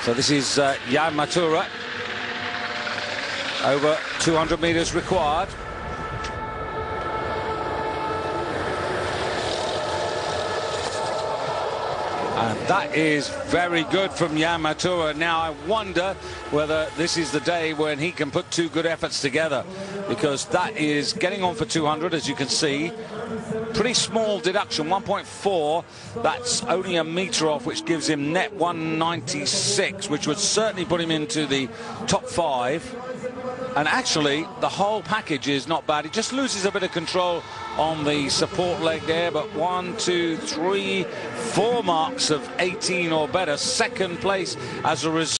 So this is Jan Matura. Over 200 meters required. And that is very good from Jan Matura. Now I wonder whether this is the day when he can put two good efforts together, because that is getting on for 200, as you can see. Pretty small deduction, 1.4. That's only a metre off, which gives him net 196, which would certainly put him into the top 5. And actually, the whole package is not bad. He just loses a bit of control on the support leg there, but 1, 2, 3, 4 marks of 18 or better. Second place as a result.